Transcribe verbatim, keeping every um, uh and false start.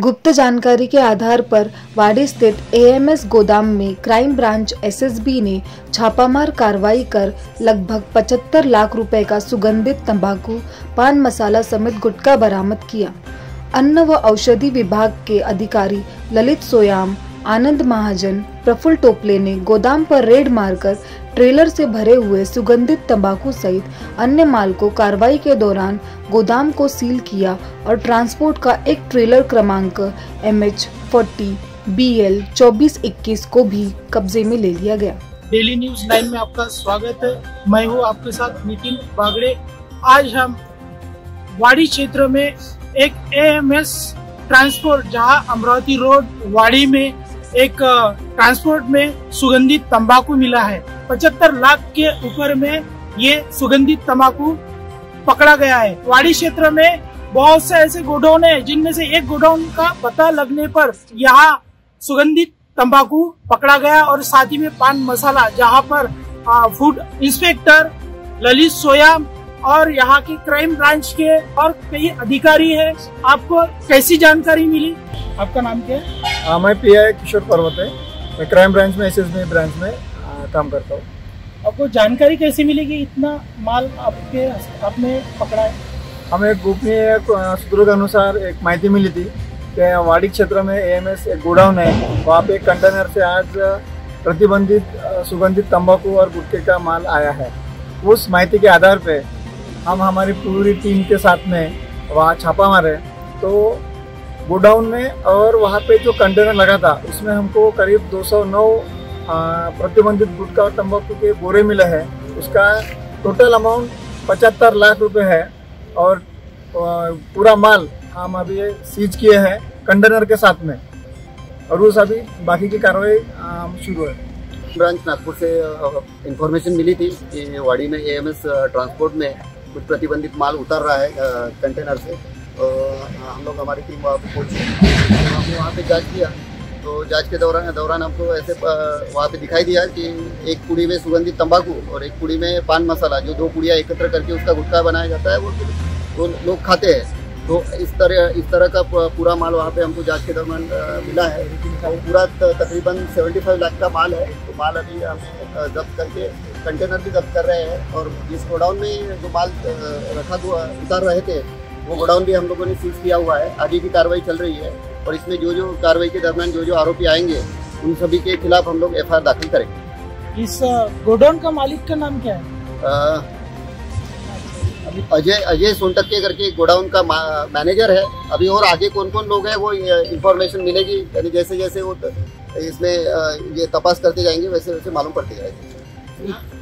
गुप्त जानकारी के आधार पर वाड़ी स्थित एएमएस गोदाम में क्राइम ब्रांच एसएसबी ने छापामार कार्रवाई कर लगभग पचहत्तर लाख रुपए का सुगंधित तंबाकू, पान मसाला समेत गुटखा बरामद किया। अन्न व औषधि विभाग के अधिकारी ललित सोयाम, आनंद महाजन, प्रफुल्ल टोपले ने गोदाम पर रेड मारकर ट्रेलर से भरे हुए सुगंधित तंबाकू सहित अन्य माल को कार्रवाई के दौरान गोदाम को सील किया और ट्रांसपोर्ट का एक ट्रेलर क्रमांक M H forty B L चौबीस इक्कीस को भी कब्जे में ले लिया गया। डेली न्यूज नाइन में आपका स्वागत है। मैं हूँ आपके साथ नितिन बागड़े। आज हम वाड़ी क्षेत्र में एक एएमएस ट्रांसपोर्ट, जहां अमरावती रोड वाड़ी में एक ट्रांसपोर्ट में सुगंधित तंबाकू मिला है। पचहत्तर लाख के ऊपर में ये सुगंधित तंबाकू पकड़ा गया है। वाड़ी क्षेत्र में बहुत से ऐसे गोडाउन है जिनमें से एक गोडाउन का पता लगने पर यहाँ सुगंधित तंबाकू पकड़ा गया और साथ ही में पान मसाला, जहाँ पर आ, फूड इंस्पेक्टर ललित सोयाम और यहाँ की क्राइम ब्रांच के और कई अधिकारी है। आपको कैसी जानकारी मिली? आपका नाम क्या है? आ, मैं पी आई किशोर पर्वत है। मैं क्राइम ब्रांच में एसएसबी ब्रांच में आ, काम करता हूँ। आपको जानकारी कैसे मिलेगी इतना माल आपके आपने पकड़ा है? हमें गोपनीय सूत्रों के अनुसार एक माहिती मिली थी कि वाड़ी क्षेत्र में एएमएस एक गोडाउन है, वहाँ पे एक कंटेनर से आज प्रतिबंधित सुगंधित तंबाकू और गुटखे का माल आया है। उस माहिती के आधार पे हम हमारी पूरी टीम के साथ में वहाँ छापा मारे तो गोडाउन में और वहाँ पे जो कंटेनर लगा था उसमें हमको करीब दो सौ नौ प्रतिबंधित गुटखा और तंबाकू के बोरे मिले हैं। उसका टोटल अमाउंट पचहत्तर लाख रुपए है और पूरा माल हम अभी सीज किए हैं कंटेनर के साथ में, और उस अभी बाकी की कार्रवाई शुरू है। ब्रांच नागपुर से इंफॉर्मेशन मिली थी कि वाड़ी में एएमएस ट्रांसपोर्ट में कुछ प्रतिबंधित माल उतर रहा है कंटेनर से। तो हम लोग हमारी टीम वहाँ पे पहुँची, हमने वहाँ पे जांच किया। तो जांच के दौरान दौरान हमको ऐसे वहाँ पे दिखाई दिया कि एक पुड़ी में सुगंधित तंबाकू और एक पुड़ी में पान मसाला, जो दो पुड़ियाँ एकत्र करके उसका गुटखा बनाया जाता है, वो वो लोग खाते हैं। तो इस तरह इस तरह का पूरा माल वहाँ पे हमको जांच के दौरान मिला है। तो पूरा तकरीबन पचहत्तर लाख का माल है। तो माल अभी हम जब्त करके कंटेनर भी जब्त कर रहे हैं और जिस गोडाउन में जो माल रखा उतार रहे थे वो गोडाउन भी हम लोगों ने सीज किया हुआ है। आगे की कार्रवाई चल रही है और इसमें जो जो कार्रवाई के दरमियान जो जो आरोपी आएंगे उन सभी के खिलाफ हम लोग एफ आई आर दाखिल करेंगे। इस गोडाउन का मालिक का नाम क्या है? आ, अजय अजय सोनटक्के करके गोडाउन का मैनेजर है। अभी और आगे कौन कौन लोग हैं वो इन्फॉर्मेशन मिलेगी, यानी जैसे जैसे वो इसमें ये तपास करते जाएंगे वैसे वैसे मालूम पड़ते जाएंगे।